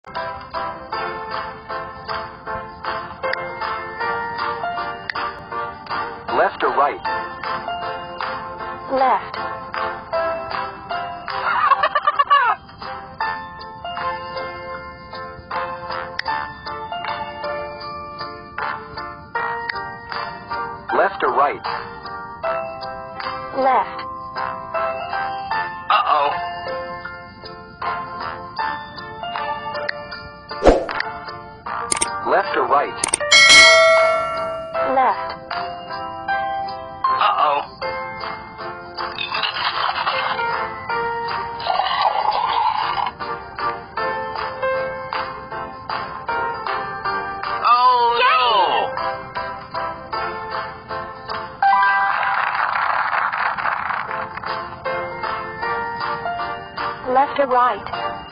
Left or right? Left. Left or right? Left. Uh-oh. Left or right? Left. Uh-oh. Oh, no! Left or right?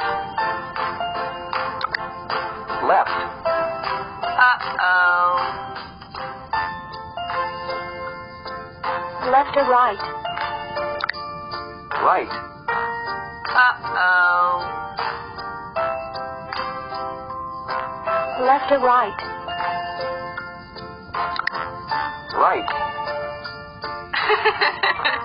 Left. Uh-oh. Left or right? Right. Uh-oh. Left or right? Right.